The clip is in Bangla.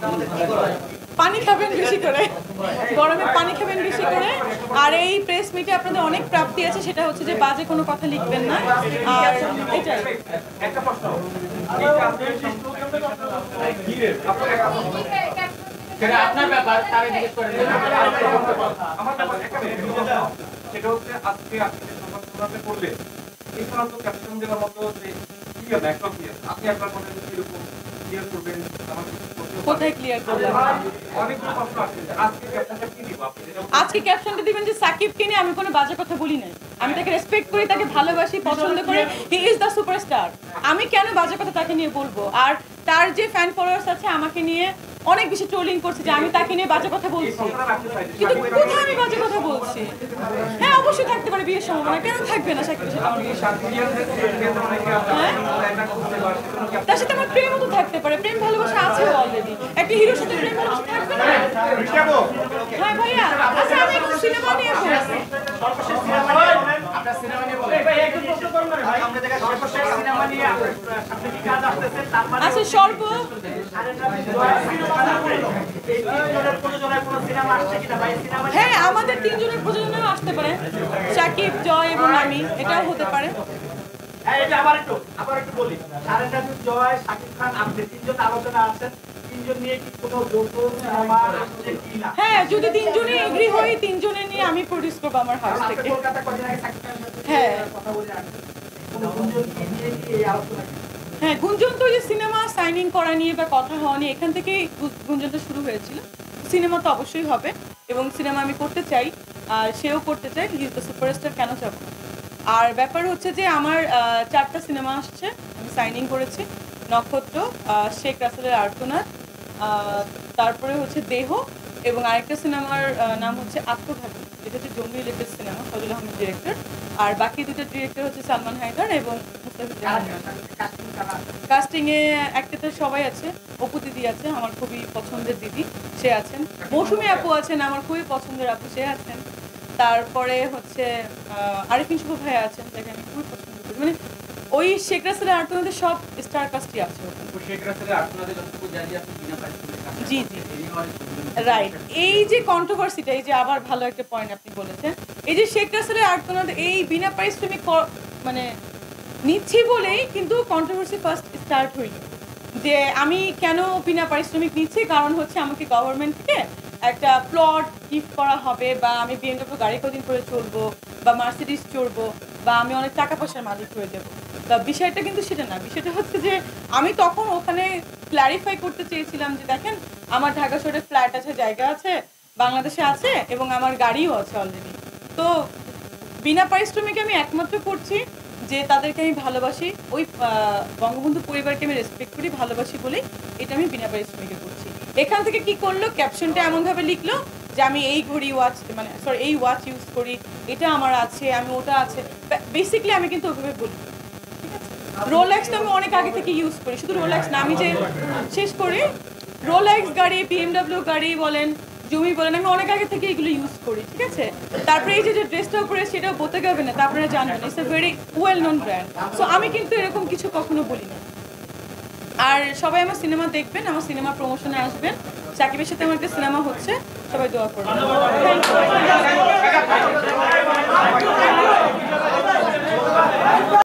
পানি খাবেন বেশি করে, গরমে পানি খাবেন বেশি করে। আর এই প্রেস মিটে আপনাদের অনেক প্রাপ্তি আছে, সেটা হচ্ছে যে বাজে কোনো কথা লিখবেন না। আর এটাই একটা প্রশ্ন, আপনার ব্যাপার তারে জিজ্ঞেস করেন। আমার ব্যাপার একটা সেটা হচ্ছে আজকে আপনি সংবাদ করলেন এই সমস্ত ক্যাপ্টেন দেওয়ার মতো যে ক্লিয়ার ব্যাকআপ দিয়ে আপনি একবার বলেন এরকম ক্লিয়ার করবেন আমাকে কোথায় ক্লিয়ার করলাম? অনেকগুলো প্রশ্ন আছে আজকে ক্যাপ্টেনটা কি দিব আপনি? আজকে ক্যাপশনটা দিবেন যে সাকিবকে নিয়ে আমি কোনো বাজে কথা বলি নাই, আমি তাকে রেসপেক্ট করি, তাকে ভালোবাসি, পছন্দ করি, হি ইজ দ্য সুপারস্টার। আমি কেন বাজে কথা তাকে নিয়ে বলবো? আর তার যে ফ্যান ফলোয়ার্স আছে আমাকে নিয়ে অনেক বেশি ট্রোলিং করছে যে আমি তাকে নিয়ে বাজে কথা বলছি, কিন্তু কোথায় আমি বাজে কথা বলছি? হ্যাঁ অবশ্যই থাকতে পারে বিয়ের সম্ভাবনা, কেন থাকবে না সাকিবের সাথে আমার বিয়ের তার সাথে আমার প্রেমও তো থাকতে পারে, প্রেম ভালোবাসা আছে অলরেডি, একটা হিরোর সাথে প্রেম ভালোবাসা থাকবে না? হ্যাঁ ভাইয়া, আচ্ছা আমি একটু সিনেমা নিয়ে বলছি। আচ্ছা সর্ব হ্যাঁ আমাদের তিনজনের প্রযোজনাও আসতে পারে, সাকিব, জয় এবং আমি, এটাও হতে পারে। আবার একটু বলি, জয়, শাকিব খান, আপনি তিনজন আলোচনা আছেন, তিনজন নিয়ে কি কোনো যৌথ সিনেমা আসছে কিনা? হ্যাঁ যদি তিনজনে এগ্রি হই, তিনজনে নিয়ে আমি প্রডিউস করবো আমার হাউস থেকে। কলকাতা কদিন আগে শাকিব খানের সাথে হ্যাঁ কথা বলে আসছে, কোনো গুঞ্জন কি নিয়ে কি এই আলোচনা? হ্যাঁ গুঞ্জন তো যে সিনেমা সাইনিং করা নিয়ে বা কথা হওয়া নিয়ে এখান থেকেই গুঞ্জনটা শুরু হয়েছিল। সিনেমা তো অবশ্যই হবে এবং সিনেমা আমি করতে চাই, আর সেও করতে চাই, হি ইজ দ্য সুপারস্টার, কেন যাব? আর ব্যাপার হচ্ছে যে আমার 4টা সিনেমা আসছে, আমি সাইনিং করেছি। নক্ষত্র, শেখ রাসেলের আর্তনাদ, তারপরে হচ্ছে দেহ, এবং আরেকটা সিনেমার নাম হচ্ছে আত্মঘাতী, যেটা হচ্ছে জঙ্গি related cinema, Fazal Ahmed director. আর বাকি দুটো ডিরেক্টর হচ্ছে সালমান হায়দার এবং কাস্টিংয়ে একটাতে সবাই আছে, অপু দিদি আছে, আমার খুবই পছন্দের দিদি, সে আছেন। মৌসুমী আপু আছেন, আমার খুবই পছন্দের আপু, সে আছেন। তারপরে হচ্ছে আরিফিন শুভ ভাইয়া আছেন, যাকে আমি খুবই পছন্দ করি। মানে ওই শেখ রাসেলের আর্তনাদের সব স্টার কাস্টই আছে। জি জি রাইট। এই যে কন্ট্রোভার্সিটা, এই যে আবার ভালো একটা পয়েন্ট আপনি বলেছেন, এই যে শেখ রাসেলের আর্তনাদ এই বিনা পারিশ্রমিক মানে নিচ্ছি বলেই কিন্তু কন্ট্রোভার্সি ফার্স্ট স্টার্ট হইল, যে আমি কেন বিনা পারিশ্রমিক নিচ্ছি, কারণ হচ্ছে আমাকে গভর্নমেন্ট থেকে একটা প্লট গিফট করা হবে, বা আমি বিএমডব্লিউ গাড়ি কদিন করে চলবো, বা মার্সিডিজ চড়বো, বা আমি অনেক টাকা পয়সার মালিক হয়ে যাবো। তা বিষয়টা কিন্তু সেটা না, বিষয়টা হচ্ছে যে আমি তখন ওখানে ক্ল্যারিফাই করতে চেয়েছিলাম যে দেখেন আমার ঢাকা শহরে ফ্ল্যাট আছে, জায়গা আছে, বাংলাদেশে আছে, এবং আমার গাড়িও আছে অলরেডি। তো বিনা পারিশ্রমিকে আমি একমাত্র করছি যে তাদেরকে আমি ভালোবাসি, ওই বঙ্গবন্ধু পরিবারকে আমি রেসপেক্ট করি, ভালোবাসি বলেই এটা আমি বিনা পারিশ্রমিকে করছি। এখান থেকে কি করলো, ক্যাপশনটা এমনভাবে লিখলো যে আমি এই ঘড়ি ওয়াচ, মানে সরি এই ওয়াচ ইউজ করি, এটা আমার আছে, আমি ওটা আছে, বেসিক্যালি আমি কিন্তু ওইভাবে বলি। ঠিক আছে, রোলেক্স তো আমি অনেক আগে থেকে ইউজ করি, শুধু রোলেক্স না, আমি যে শেষ করি রোলেক্স গাড়ি, বিএমডব্লিউ গাড়ি বলেন, জমি বলেন, আমি অনেক আগে থেকে এগুলো ইউজ করি। ঠিক আছে, তারপরে এই যে ড্রেসটা উপরে সেটাও বলতে গেবে না, তারপরে জানবেন it's a very well known brand. So আমি কিন্তু এরকম কিছু কখনো বলি না। আর সবাই আমার সিনেমা দেখবেন, আমার সিনেমা প্রমোশনে আসবেন, সাকিবের সাথে আমার একটা সিনেমা হচ্ছে, সবাই দোয়া করবেন।